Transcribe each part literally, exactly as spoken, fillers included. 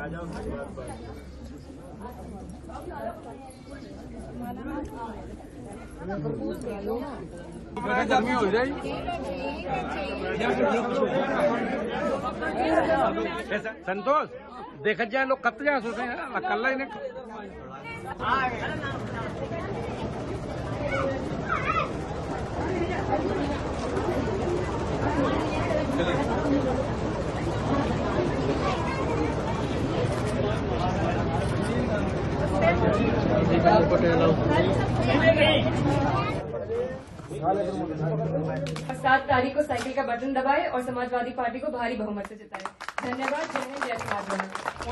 गर्मी हो जाए संतोष देखा जाए लोग कत जाए सोचे कल ही सात तारीख को साइकिल का बटन दबाए और समाजवादी पार्टी को भारी बहुमत से जिताए। धन्यवाद। जय हिंद, जय समाजवादी।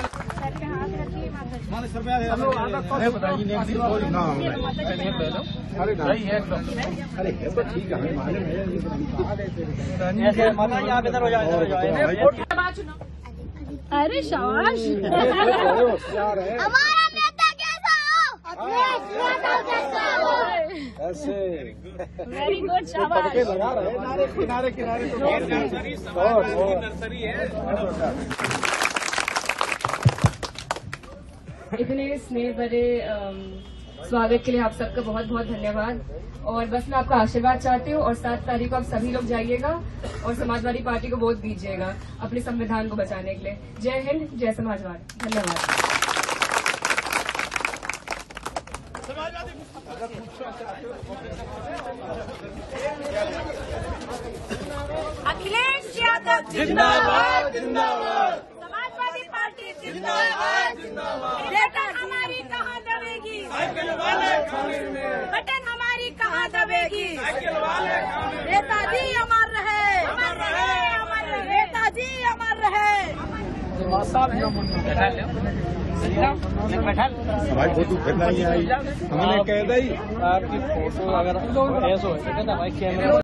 अरे शाबाश। हमारा नेता कैसा हो? ऐसे वेरी गुड, शाबाश। लगा रहे किनारे किनारे किनारे नर्सरी है। इतने स्नेह भरे स्वागत के लिए आप सबका बहुत बहुत धन्यवाद। और बस मैं आपका आशीर्वाद चाहती हूँ और सात तारीख को आप सभी लोग जाइएगा और समाजवादी पार्टी को वोट दीजिएगा अपने संविधान को बचाने के लिए। जय हिंद, जय समाजवाद। धन्यवाद। अखिलेश यादव जिंदाबाद जिंदाबाद। समाजवादी पार्टी जिंदाबाद जिंदाबाद। बटन हमारी कहाँ दबेगी? साइकिल वाले खाने में। बटन हमारी कहाँ दबेगी? साइकिल वाले खाने में। नेताजी अमर रहे, अमर रहे, अमर रहे। नेताजी अमर रहे। भाई फोटो फिर नहीं आई, हमने कह दी आपकी फोटो अगर ऐसा हो